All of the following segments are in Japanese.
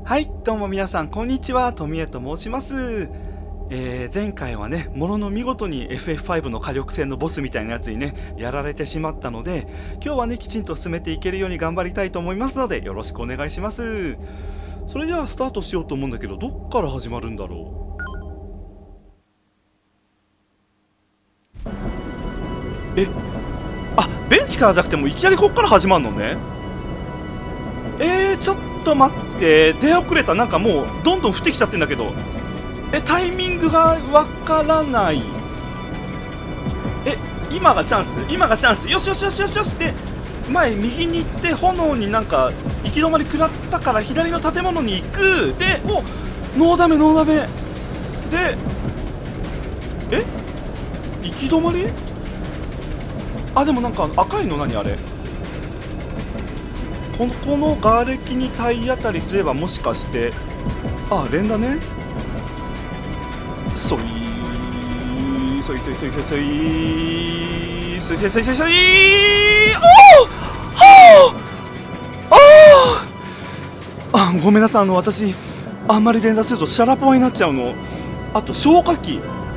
はい、どうも皆さん、こんにちは。富江と申します。前回はね、ものの見事に FF5 の火力戦のボスみたいなやつにね、やられてしまったので、今日はね、きちんと進めていけるように頑張りたいと思いますので、よろしくお願いします。それではスタートしようと思うんだけど、どっから始まるんだろう。ベンチからじゃなくてもいきなりこっから始まるのね。ちょっと待って、出遅れた。なんかもうどんどん降ってきちゃってんだけど、タイミングがわからない。今がチャンス、今がチャンス。よしよしよしよしよしって、前右に行って炎になんか行き止まり食らったから左の建物に行く。で、ノーダメノーダメで、行き止まり。でもなんか赤いの何あれ。この瓦礫に体当たりすればもしかして、連打ね。そいそいそいそいそいそいそいそいそいそいそい。ごめんなさい。私あんまり連打するとシャラポワになっちゃうの。あと消火器、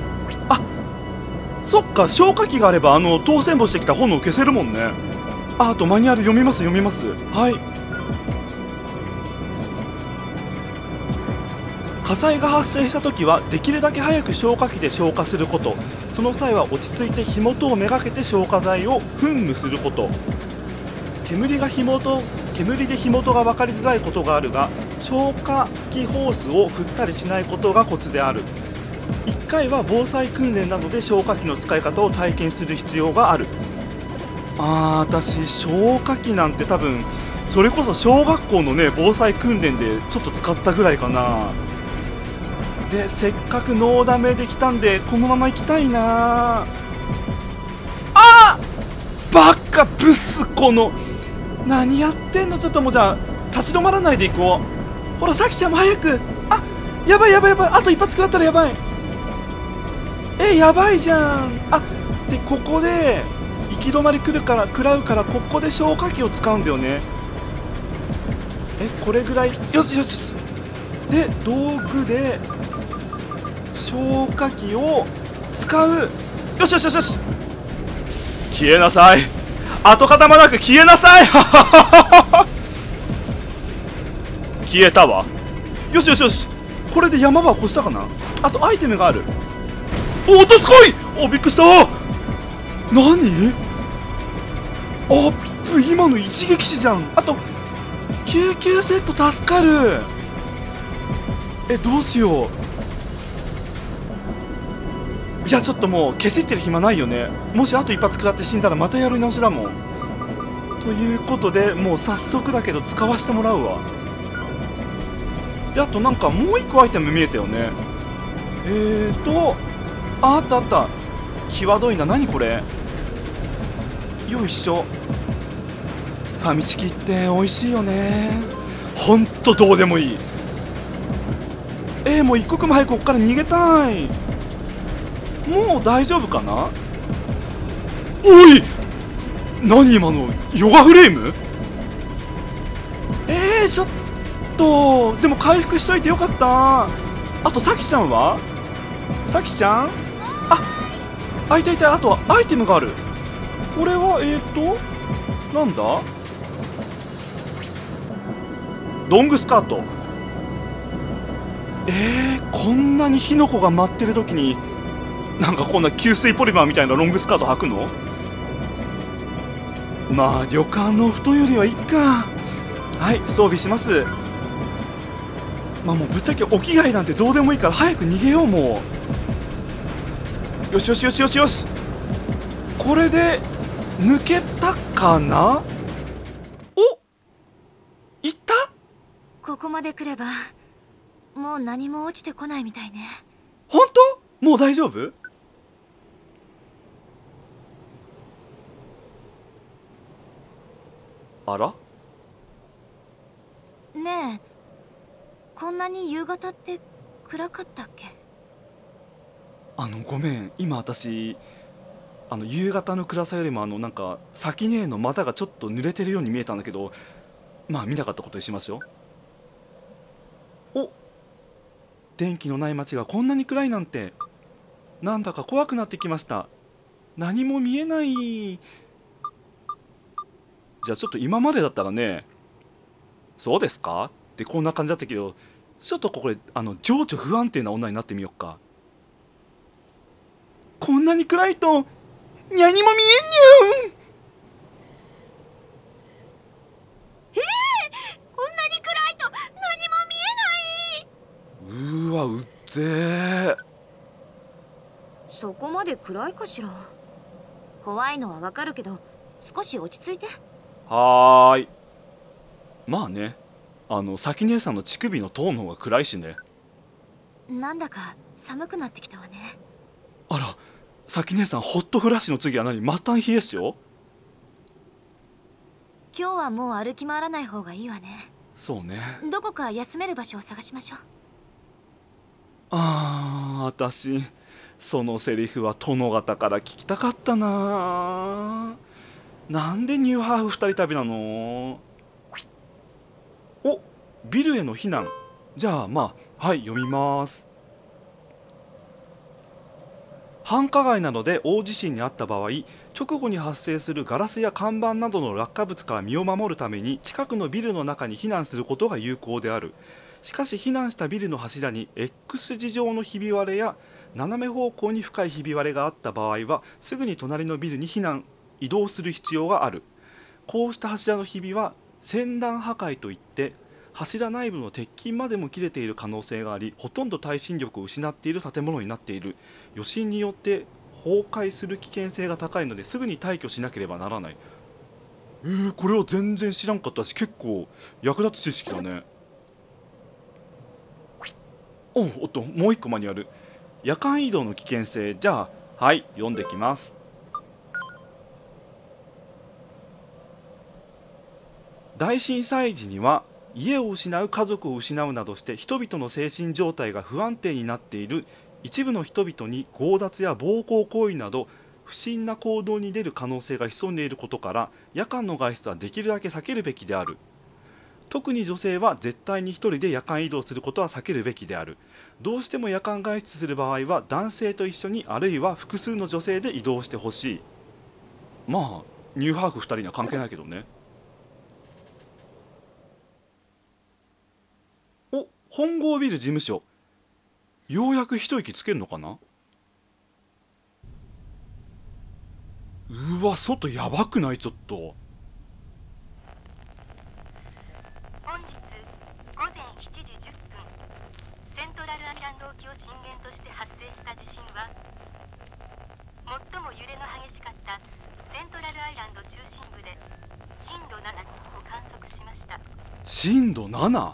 そっか、消火器があれば当選簿してきた炎を消せるもんね。あとマニュアル読みます読みます。はい。火災が発生したときはできるだけ早く消火器で消火すること。その際は落ち着いて火元をめがけて消火剤を噴霧すること。煙で火元が分かりづらいことがあるが、消火器ホースを振ったりしないことがコツである。1回は防災訓練などで消火器の使い方を体験する必要がある。私消火器なんて多分それこそ小学校のね防災訓練でちょっと使ったぐらいかな。で、せっかくノーダメできたんでこのまま行きたいな。バカブス、この何やってんの。ちょっともうじゃあ立ち止まらないでいこう。ほら、さきちゃんも早く。やばいやばいやばい、あと一発食らったらやばい。やばいじゃん。でここで行き止まり食らうからここで消火器を使うんだよね。これぐらい。よしよし。で道具で消火器を使う。よしよしよしよし。消えなさい。跡形もなく消えなさい。消えたわ。よしよしよし。これで山場を越したかな。あとアイテムがある。どすこい。びっくりした。何。今の一撃死じゃん。あと救急セット助かる。どうしよう。いや、ちょっともう消せてる暇ないよね。もしあと一発食らって死んだらまたやり直しだもん。ということでもう早速だけど使わせてもらうわ。で、あとなんかもう一個アイテム見えたよね。あったあった。際どいな。何これ。よいしょ。ファミチキって美味しいよね。ほんとどうでもいい。もう一刻も早くここから逃げたい。もう大丈夫かな。おい、何今のヨガフレーム。ちょっとでも回復しといてよかった。あとさきちゃんは。さきちゃん、いたいた。あとはアイテムがある。これはなんだ。ロングスカート。こんなに火の粉が舞ってる時になんかこんな吸水ポリマーみたいなロングスカート履くの。まあ旅館の布団よりはいっか。はい、装備します。もうぶっちゃけお着替えなんてどうでもいいから早く逃げよう。もうよしよしよしよしよし。これで抜けたかな。いった。 ここまで来ればもう何も落ちてこないみたいね。 本当？もう大丈夫？あら？ ねえ、こんなに夕方って暗かったっけ？ ごめん、今私夕方の暗さよりもなんか先姉の股がちょっと濡れてるように見えたんだけど、まあ見なかったことにしましょう。 電気のない街がこんなに暗いなんて。なんだか怖くなってきました。何も見えない。じゃあちょっと今までだったらね、そうですかってこんな感じだったけど、ちょっとこれ情緒不安定な女になってみよっか。こんなに暗いと何も見えんにゃん。 こんなに暗いと何も見えない。 うわ、うっぜー。 そこまで暗いかしら。怖いのはわかるけど、少し落ち着いて。 はーい。まあね、咲姉さんの乳首のトーンの方が暗いしね。 なんだか寒くなってきたわね。 あら、咲姉さん、ホットフラッシュの次は何？末端冷え性？ 今日はもう歩き回らない方がいいわね。 そうね。 どこか休める場所を探しましょう。 私そのセリフは殿方から聞きたかったな。なんでニューハーフ2人旅なの？お、ビルへの避難。じゃあまあ、はい、読みます。繁華街などで大地震にあった場合、直後に発生するガラスや看板などの落下物から身を守るために近くのビルの中に避難することが有効である。しかし避難したビルの柱に X 字状のひび割れや斜め方向に深いひび割れがあった場合は、すぐに隣のビルに移動する必要がある。こうした柱のひびは先端破壊といって、柱内部の鉄筋までも切れている可能性があり、ほとんど耐震力を失っている建物になっている。余震によって崩壊する危険性が高いので、すぐに退去しなければならない。これは全然知らんかったし、結構役立つ知識だね。おっと、もう一個マニュアル。夜間移動の危険性。じゃあはい、読んできます。大震災時には家を失う、家族を失うなどして人々の精神状態が不安定になっている一部の人々に強奪や暴行行為など不審な行動に出る可能性が潜んでいることから、夜間の外出はできるだけ避けるべきである。特に女性は絶対に一人で夜間移動することは避けるべきである。どうしても夜間外出する場合は男性と一緒に、あるいは複数の女性で移動してほしい。まあニューハーフ2人には関係ないけどね。お、本郷ビル事務所。ようやく一息つけるのかな。うわ、外やばくない？ちょっと。 本日午前7時10分、セントラルアイランド沖を震源として発生した地震は、最も揺れの激しかったセントラルアイランド中心部で震度7を観測しました。 震度 7？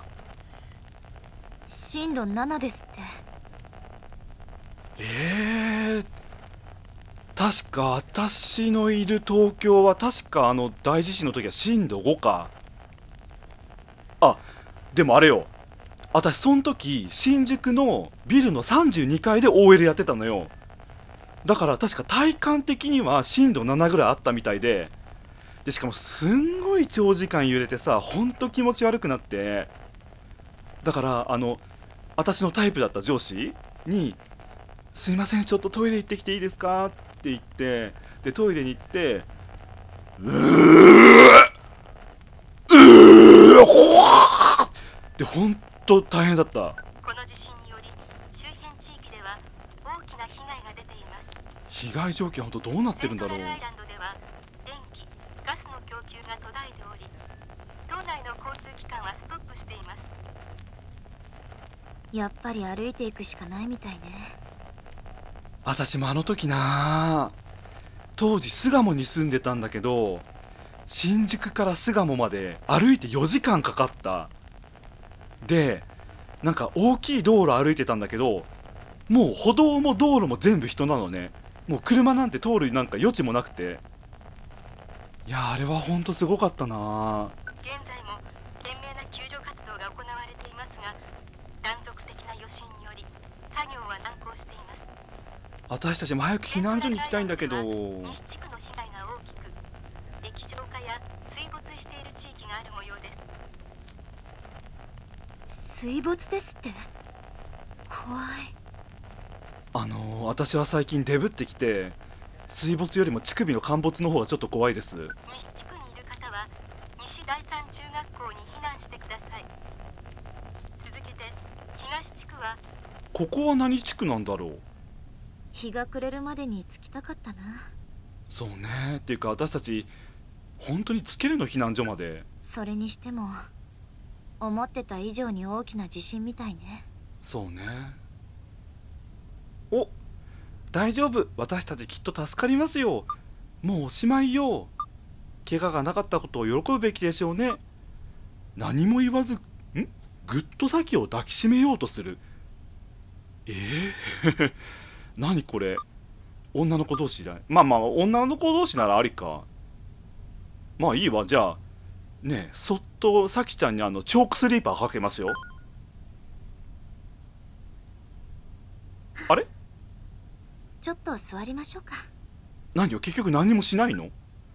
震度7ですって。 確か私のいる東京は確か大地震の時は震度5か。あ、でもあれよ、私その時新宿のビルの32階で OL やってたのよ。だから確か体感的には震度7ぐらいあったみたいで、しかもすんごい長時間揺れてさ、ほんと気持ち悪くなって、だから私のタイプだった上司に「すいません、ちょっとトイレ行ってきていいですか?」って言って、でトイレに行って「でほんと大変だった。 この地震により周辺地域では大きな被害が出ています。 被害状況はほんとどうなってるんだろう。 セントラルアイランドでは電気・ガスの供給が途絶えており、島内の交通機関はストップしています。 やっぱり歩いていくしかないみたいね。 私も時な、当時巣鴨に住んでたんだけど、新宿から巣鴨まで歩いて4時間かかった。でなんか大きい道路歩いてたんだけど、もう歩道も道路も全部人なのね。もう車なんて通るなんか余地もなくて、いやあれはほんとすごかったな。 現在も懸命な救助活動が行われていますが、断続的な余震により作業は難航しています。 私たちも早く避難所に行きたいんだけど。 西地区の被害が大きく、液状化や水没している地域がある模様です。 水没ですって。 怖い。 私は最近デブってきて、水没よりも乳首の陥没の方がちょっと怖いです。 西地区にいる方は西第三中学校に避難してください。続けて東地区は。 ここは何地区なんだろう。 日が暮れるまでに着きたかったな。 そうね。っていうか私たち本当につけるの避難所まで。 それにしても思ってた以上に大きな地震みたいね。 そうね。お、大丈夫、私たちきっと助かりますよ。もうおしまいよ。怪我がなかったことを喜ぶべきでしょうね。何も言わずぐっとサキを抱きしめようとする。何これ。女の子同士だ。まあ女の子同士ならありか。まあいいわ。じゃあねえ、そっとサキちゃんにチョークスリーパーかけますよ。あれ、 ちょっと座りましょうか。 何よ、結局何にもしないの？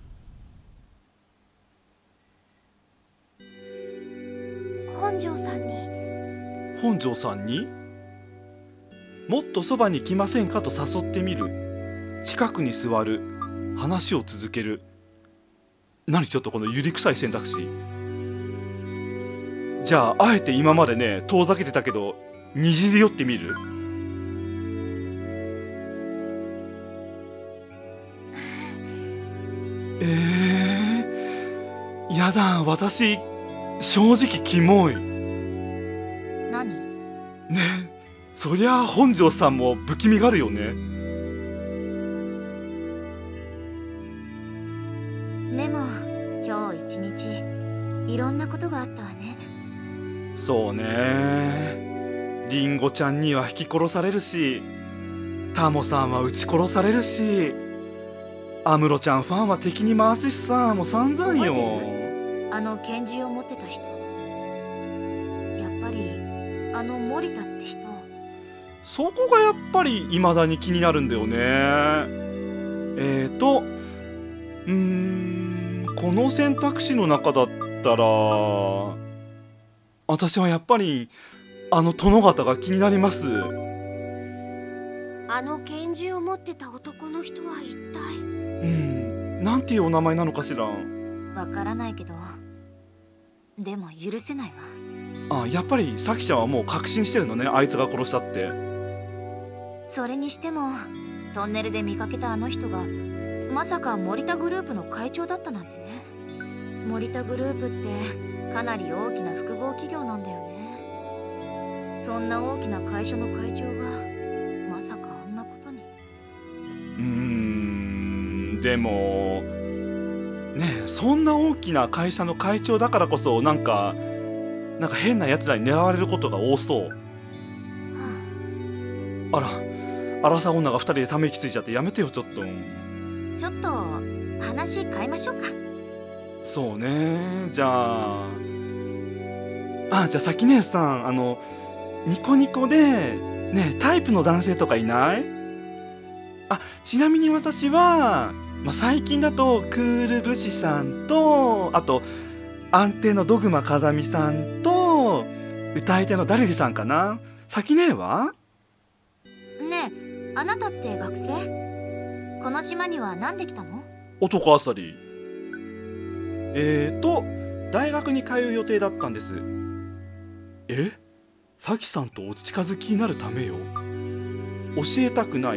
本庄さんに。 本庄さんにもっとそばに来ませんかと誘ってみる。近くに座る。話を続ける。何ちょっとこのゆりくさい選択肢。じゃああえて今までね遠ざけてたけどにじり寄ってみる。やだ、私正直キモい。 何？ ね、そりゃ本庄さんも不気味がるよね。 でも今日一日いろんなことがあったわね。 そうね。りんごちゃんには引き殺されるし、タモさんは撃ち殺されるし、アムロちゃんファンは敵に回すしさ、もう散々よ。 拳銃を持ってた人、やっぱり森田って人。 そこがやっぱり未だに気になるんだよね。この選択肢の中だったら私はやっぱり殿方が気になります。 拳銃を持ってた男の人は一体。 なんていうお名前なのかしら。 わからないけど、でも許せないわ。 やっぱりサキちゃんはもう確信してるのね、あいつが殺したって。 それにしてもトンネルで見かけたあの人がまさか森田グループの会長だったなんてね。森田グループってかなり大きな複合企業なんだよね。そんな大きな会社の会長がまさかあんなことに。 でもねえ、そんな大きな会社の会長だからこそなんか変なやつらに狙われることが多そう。あら、荒さ女が2人でため息ついちゃってやめてよちょっと。 ちょっと話変えましょうか。 そうね。じゃあじゃあ咲姉さん、ニコニコでねタイプの男性とかいない？ちなみに私は、最近だとクール武士さんと、あと安定のドグマ風見さんと歌い手のダルリさんかな。咲姉は？ ねえ、あなたって学生？この島には何で来たの？ 男あさり。大学に通う予定だったんです。咲さんとお近づきになるためよ。教えたくない。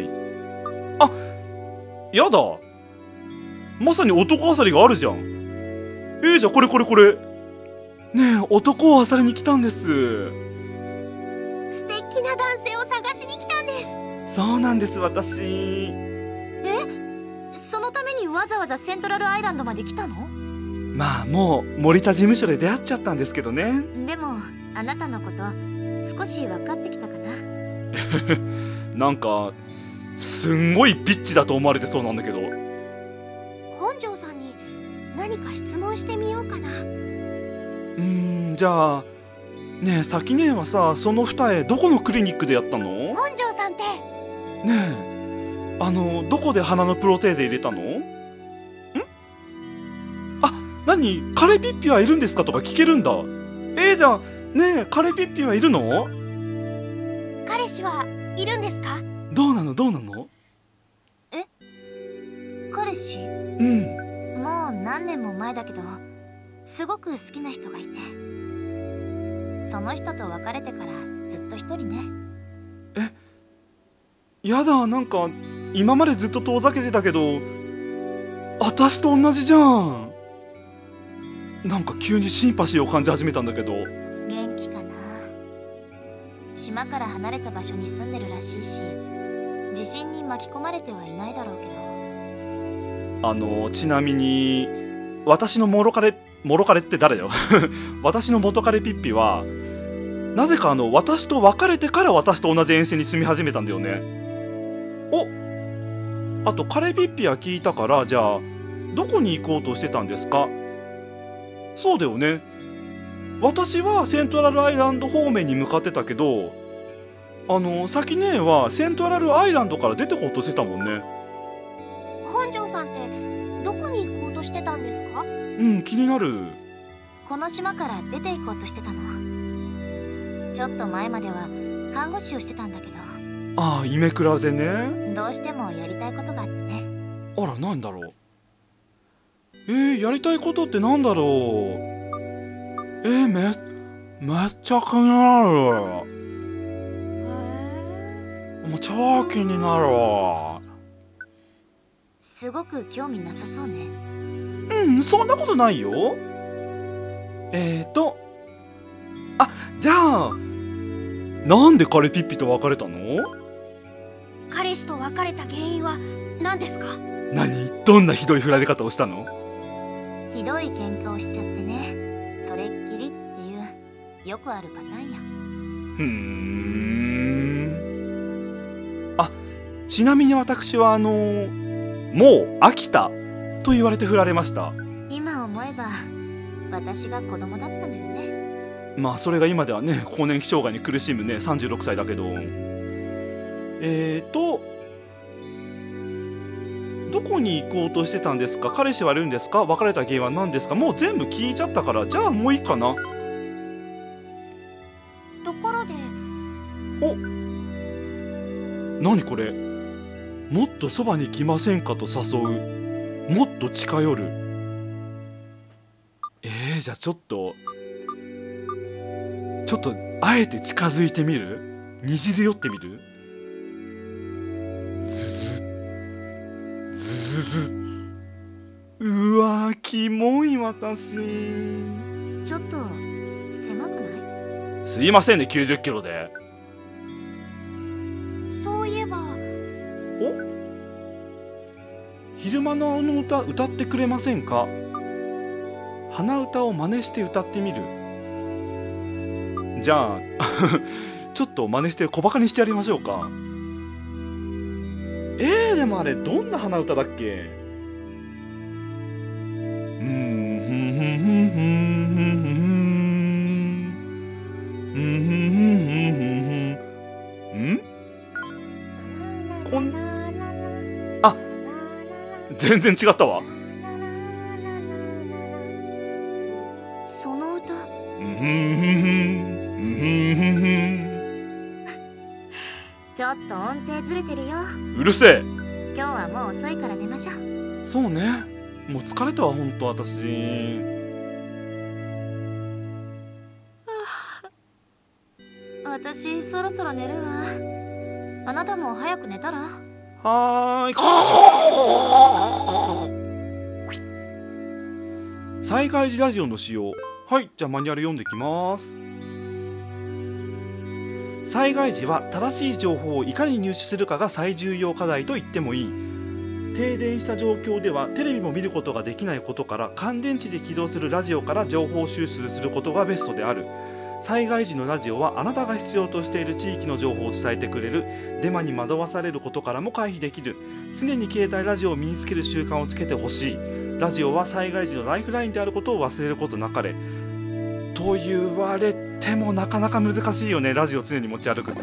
やだ、まさに男あさりがあるじゃん。じゃあこれねえ、男をあさりに来たんです。 素敵な男性を探しに来たんです。 そうなんです、私。 そのためにわざわざセントラルアイランドまで来たの？ もう森田事務所で出会っちゃったんですけどね。 でもあなたのこと少し分かってきたかな。 なんかすんごいピッチだと思われてそうなんだけど。 本庄さんに何か質問してみようかな。 じゃあねえ、咲姉はさ、その二重どこのクリニックでやったの？ 本庄さんってねえ、どこで鼻のプロテーゼ入れたの？何、カレピッピはいるんですかとか聞けるんだ。じゃあねえ、カレピッピはいるの？ カ彼氏はいるんですか？ どうなのどうなの？ 彼氏？ うん。 もう何年も前だけど、すごく好きな人がいて、その人と別れてからずっと一人ね。 やだ、なんか今までずっと遠ざけてたけど、私と同じじゃん。なんか急にシンパシーを感じ始めたんだけど。 元気かな。島から離れた場所に住んでるらしいし、地震に巻き込まれてはいないだろうけど。 ちなみに私のモロカレって誰だよ私の元カレピッピはなぜか私と別れてから私と同じ沿線に住み始めたんだよね。あとカレピッピは聞いたから、じゃあどこに行こうとしてたんですか？そうだよね。私はセントラルアイランド方面に向かってたけど、先姉はセントラルアイランドから出てこうとしてたもんね。 本庄さんってどこに行こうとしてたんですか？ うん、気になる。 この島から出て行こうとしてたの。ちょっと前までは看護師をしてたんだけど、 ああ、イメクラでね。 どうしてもやりたいことがあってね。 あら、なんだろう。やりたいことってなんだろう。めっちゃ気になる。もう超気になるわ。 すごく興味なさそうね。 うん、そんなことないよ。じゃあなんでカレピッピと別れたの？ 彼氏と別れた原因は何ですか？ どんなひどい振られ方をしたの？ ひどい喧嘩をしちゃってね。それっきりっていうよくあるパターンや。 ちなみに私はもう飽きたと言われて振られました。 今思えば私が子供だったのよね。 まあそれが今ではね、更年期障害に苦しむね36歳だけど、どこに行こうとしてたんですか？彼氏はいるんですか？別れた原因は何ですか？もう全部聞いちゃったから、じゃあもういいかな。 ところで、 何これ？もっとそばに来ませんかと誘う。もっと近寄る。じゃあちょっとあえて近づいてみる？にじり寄ってみる？ズズズズ。うわー、キモい私。 ちょっと狭くない？ すいませんね、90キロで。 そういえば。 昼間の歌歌ってくれませんか？鼻歌を真似して歌ってみる。じゃあちょっと真似して小バカにしてやりましょうか。でもあれどんな鼻歌だっけ？全然違ったわ。 その歌。ちょっと音程ずれてるよ。 うるせえ。 今日はもう遅いから寝ましょう。 そうね、もう疲れたわ、ほんと私。 私そろそろ寝るわ。あなたも早く寝たら？ はーい。災害時ラジオの使用。はい、じゃあマニュアル読んできます。災害時は正しい情報をいかに入手するかが最重要課題と言ってもいい。停電した状況ではテレビも見ることができないことから、乾電池で起動するラジオから情報収集することがベストである。災害時のラジオはあなたが必要としている地域の情報を伝えてくれる。デマに惑わされることからも回避できる。常に携帯ラジオを身につける習慣をつけてほしい。ラジオは災害時のライフラインであることを忘れることなかれ。と言われてもなかなか難しいよね、ラジオ常に持ち歩くって。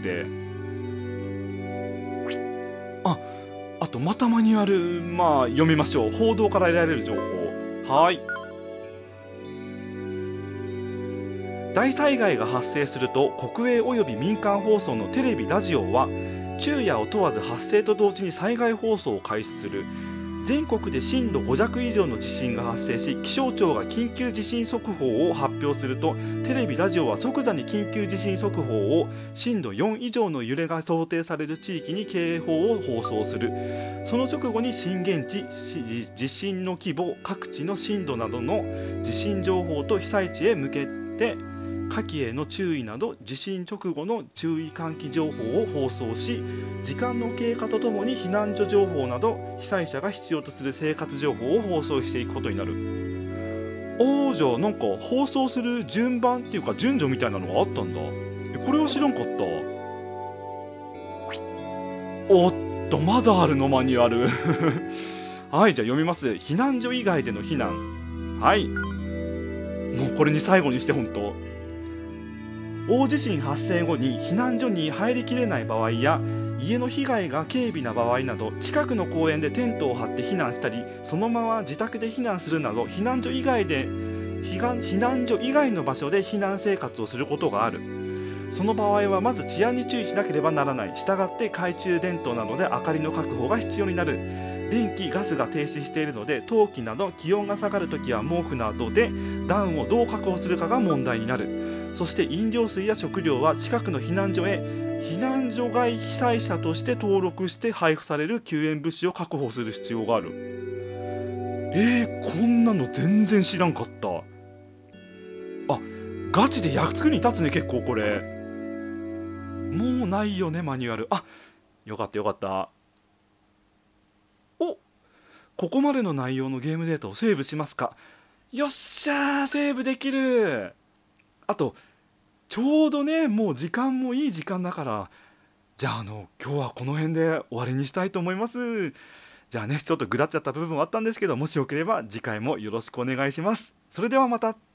あとまたマニュアル、読みましょう。報道から得られる情報。はい。 大災害が発生すると国営及び民間放送のテレビラジオは昼夜を問わず発生と同時に災害放送を開始する。全国で震度5弱以上の地震が発生し、気象庁が緊急地震速報を発表すると、テレビラジオは即座に緊急地震速報を震度4以上の揺れが想定される地域に警報を放送する。その直後に震源地、地震の規模、各地の震度などの地震情報と被災地へ向けて火器への注意など地震直後の注意喚起情報を放送し、時間の経過とともに避難所情報など被災者が必要とする生活情報を放送していくことになる。じゃあなんか放送する順番っていうか順序みたいなのがあったんだ。これは知らんかった。おっと、まだあるのマニュアルはい、じゃあ読みます。避難所以外での避難。はい、もうこれに最後にして本当。大地震発生後に避難所に入りきれない場合や家の被害が軽微な場合など、近くの公園でテントを張って避難したり、そのまま自宅で避難するなど避難所以外の場所で避難生活をすることがある。その場合はまず治安に注意しなければならない。したがって懐中電灯などで明かりの確保が必要になる。電気・ガスが停止しているので、冬季など気温が下がるときは毛布などで暖をどう確保するかが問題になる。そして飲料水や食料は近くの避難所へ避難所外被災者として登録して配布される救援物資を確保する必要がある。こんなの全然知らんかった。あ、ガチで役に立つね結構これ。もうないよねマニュアル。あ、よかったよかった。ここまでの内容のゲームデータをセーブしますか。よっしゃー、セーブできる。あとちょうどね、もう時間もいい時間だから、じゃあ今日はこの辺で終わりにしたいと思います。じゃあね、ちょっとぐだっちゃった部分はあったんですけど、もしよければ次回もよろしくお願いします。それではまた。